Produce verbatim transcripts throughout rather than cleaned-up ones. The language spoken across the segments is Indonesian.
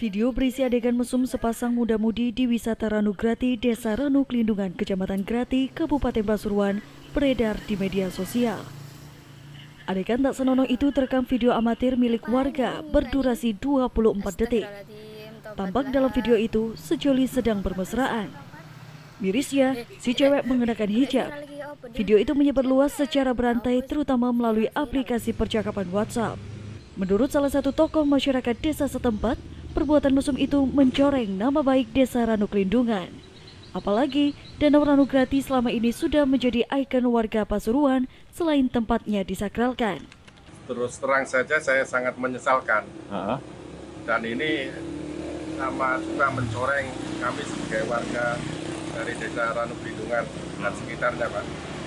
Video berisi adegan mesum sepasang muda-mudi di wisata Ranu Grati, Desa Ranu Kelindungan, Kecamatan Grati, Kabupaten Pasuruan, beredar di media sosial. Adegan tak senonoh itu terekam video amatir milik warga berdurasi dua puluh empat detik. Tampak dalam video itu, sejoli sedang bermesraan. Mirisnya, si cewek mengenakan hijab. Video itu menyebar luas secara berantai, terutama melalui aplikasi percakapan WhatsApp. Menurut salah satu tokoh masyarakat desa setempat, perbuatan mesum itu mencoreng nama baik Desa Ranu Kelindungan. Apalagi Danau Ranu Grati selama ini sudah menjadi ikon warga Pasuruan selain tempatnya disakralkan. Terus terang saja saya sangat menyesalkan. Uh-huh. Dan ini sama juga mencoreng kami sebagai warga dari Desa Ranu Kelindungan dan sekitarnya, Pak.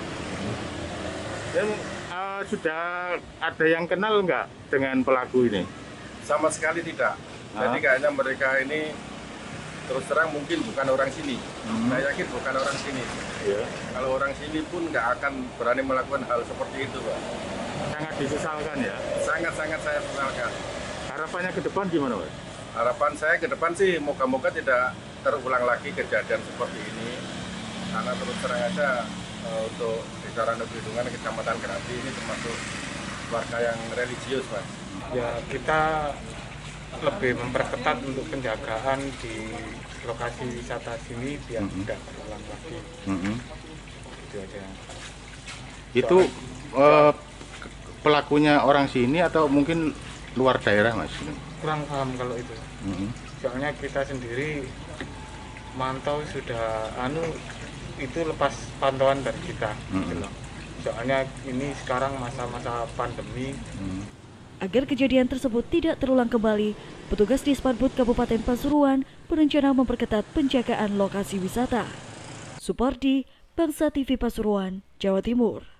Dan uh, sudah ada yang kenal nggak dengan pelaku ini? Sama sekali tidak. Jadi kayaknya mereka ini terus terang mungkin bukan orang sini. Hmm. Saya yakin bukan orang sini. Yeah. Kalau orang sini pun nggak akan berani melakukan hal seperti itu, Pak. Sangat disesalkan ya? Sangat-sangat saya sesalkan. Harapannya ke depan gimana, Pak? Harapan saya ke depan sih moga-moga tidak terulang lagi kejadian seperti ini. Karena terus terang aja uh, untuk Desa Ranu Kelindungan, Kecamatan Grati ini termasuk warga yang religius, Mas. Ya, kita lebih memperketat untuk penjagaan di lokasi wisata sini biar mm-hmm. tidak terulang lagi. Mm-hmm. Itu aja. Itu uh, pelakunya orang sini atau mungkin luar daerah, Mas? Kurang paham kalau itu. Mm-hmm. Soalnya kita sendiri mantau sudah anu itu lepas pantauan dari kita. Mm-hmm. Soalnya ini sekarang masa-masa pandemi. Mm-hmm. Agar kejadian tersebut tidak terulang kembali, petugas di Disparbud Kabupaten Pasuruan berencana memperketat penjagaan lokasi wisata. Supardi, Bangsa T V Pasuruan, Jawa Timur.